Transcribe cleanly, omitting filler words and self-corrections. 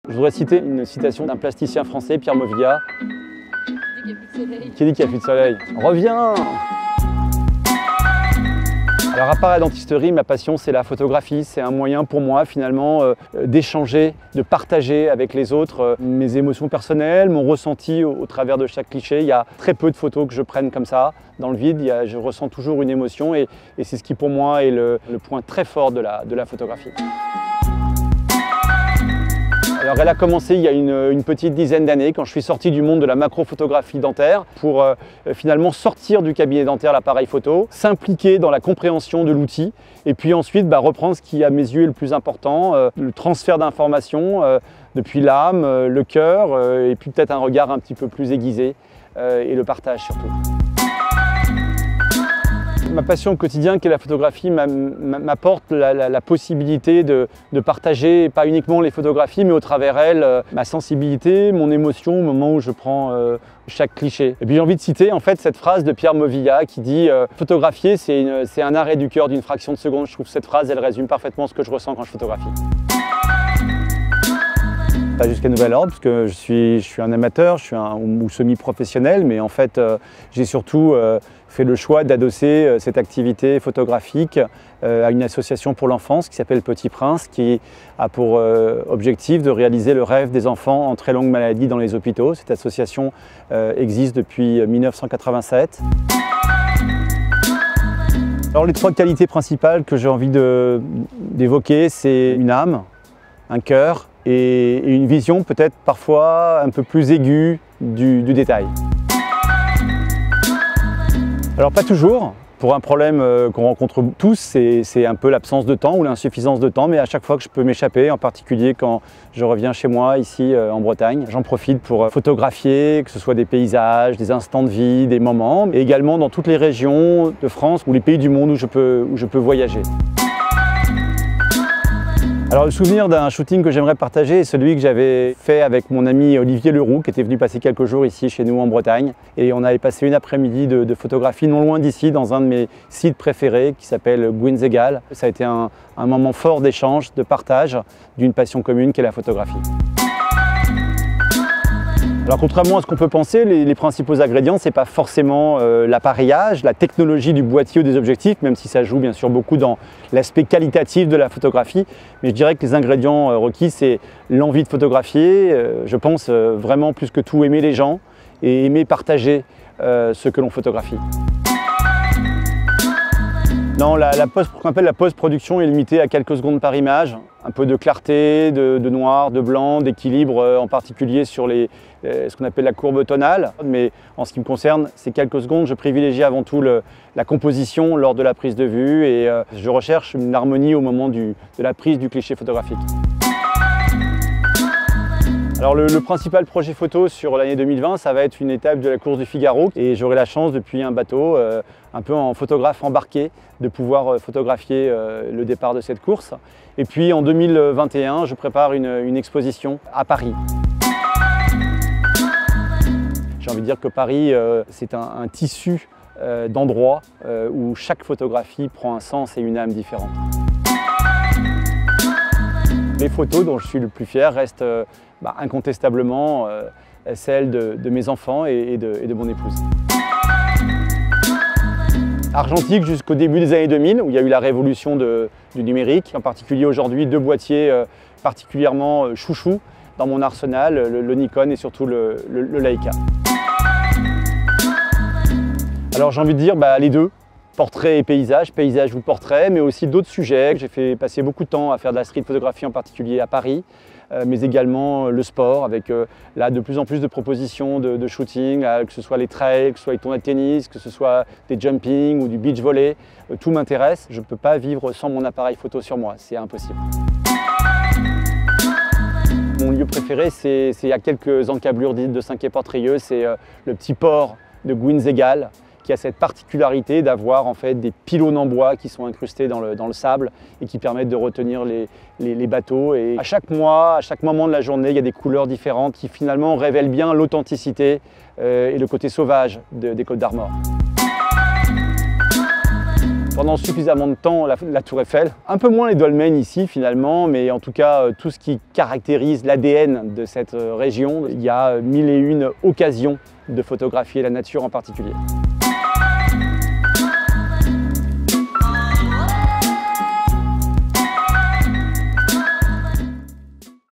Je voudrais citer une citation d'un plasticien français, Pierre Movilla, qui dit qu'il n'y a plus de soleil. Reviens! Alors à part la dentisterie, ma passion c'est la photographie. C'est un moyen pour moi finalement d'échanger, de partager avec les autres mes émotions personnelles, mon ressenti au travers de chaque cliché. Il y a très peu de photos que je prenne comme ça, dans le vide. Je ressens toujours une émotion et c'est ce qui pour moi est le point très fort de la photographie. Alors elle a commencé il y a une petite dizaine d'années quand je suis sorti du monde de la macrophotographie dentaire pour finalement sortir du cabinet dentaire, l'appareil photo, s'impliquer dans la compréhension de l'outil et puis ensuite reprendre ce qui à mes yeux est le plus important, le transfert d'informations depuis l'âme, le cœur et puis peut-être un regard un petit peu plus aiguisé et le partage surtout. Ma passion au quotidien, qui est la photographie, m'apporte la possibilité de partager pas uniquement les photographies, mais au travers elles, ma sensibilité, mon émotion au moment où je prends chaque cliché. Et puis j'ai envie de citer en fait cette phrase de Pierre Movilla qui dit « Photographier, c'est un arrêt du cœur d'une fraction de seconde ». Je trouve que cette phrase, elle résume parfaitement ce que je ressens quand je photographie. Pas jusqu'à nouvel ordre, parce que je suis un amateur, je suis ou semi-professionnel, mais en fait j'ai surtout fait le choix d'adosser cette activité photographique à une association pour l'enfance qui s'appelle Petit Prince, qui a pour objectif de réaliser le rêve des enfants en très longue maladie dans les hôpitaux. Cette association existe depuis 1987. Alors les trois qualités principales que j'ai envie d'évoquer, c'est une âme, un cœur et une vision peut-être parfois un peu plus aiguë du détail. Alors pas toujours, pour un problème qu'on rencontre tous, c'est un peu l'absence de temps ou l'insuffisance de temps, mais à chaque fois que je peux m'échapper, en particulier quand je reviens chez moi ici en Bretagne, j'en profite pour photographier, que ce soit des paysages, des instants de vie, des moments, et également dans toutes les régions de France ou les pays du monde où je peux voyager. Alors le souvenir d'un shooting que j'aimerais partager est celui que j'avais fait avec mon ami Olivier Leroux qui était venu passer quelques jours ici chez nous en Bretagne et on avait passé une après-midi de photographie non loin d'ici dans un de mes sites préférés qui s'appelle Gouinzegal. Ça a été un moment fort d'échange, de partage d'une passion commune qu'est la photographie. Alors contrairement à ce qu'on peut penser, les principaux ingrédients, ce n'est pas forcément l'appareillage, la technologie du boîtier ou des objectifs, même si ça joue bien sûr beaucoup dans l'aspect qualitatif de la photographie. Mais je dirais que les ingrédients requis, c'est l'envie de photographier, je pense vraiment plus que tout aimer les gens et aimer partager ce que l'on photographie. Non, ce qu'on appelle la post-production est limitée à quelques secondes par image. Un peu de clarté, de noir, de blanc, d'équilibre, en particulier sur ce qu'on appelle la courbe tonale. Mais en ce qui me concerne, ces quelques secondes, je privilégie avant tout la composition lors de la prise de vue et je recherche une harmonie au moment de la prise du cliché photographique. Alors le principal projet photo sur l'année 2020, ça va être une étape de la course du Figaro et j'aurai la chance depuis un bateau, un peu en photographe embarqué, de pouvoir photographier le départ de cette course. Et puis en 2021, je prépare une exposition à Paris. J'ai envie de dire que Paris, c'est un tissu d'endroits où chaque photographie prend un sens et une âme différente. Les photos dont je suis le plus fier restent incontestablement celles de mes enfants et de mon épouse. Argentique jusqu'au début des années 2000, où il y a eu la révolution du numérique, en particulier aujourd'hui 2 boîtiers particulièrement chouchous dans mon arsenal, le Nikon et surtout le Leica. Alors j'ai envie de dire les deux, portrait et paysage ou portrait, mais aussi d'autres sujets. J'ai fait passer beaucoup de temps à faire de la street photographie, en particulier à Paris, mais également le sport, avec là de plus en plus de propositions de shooting, que ce soit les trails, que ce soit les tournois de tennis, que ce soit des jumping ou du beach volley. Tout m'intéresse, je ne peux pas vivre sans mon appareil photo sur moi, c'est impossible. Mon lieu préféré, c'est à quelques encablures de Saint-Quay-Portrieux, c'est le petit port de Gouinzegal, qui a cette particularité d'avoir en fait des pylônes en bois qui sont incrustés dans le sable et qui permettent de retenir les bateaux. Et à chaque mois, à chaque moment de la journée, il y a des couleurs différentes qui finalement révèlent bien l'authenticité et le côté sauvage des Côtes d'Armor. pendant suffisamment de temps la Tour Eiffel. Un peu moins les dolmens ici finalement, mais en tout cas tout ce qui caractérise l'ADN de cette région. Il y a mille et une occasions de photographier la nature en particulier.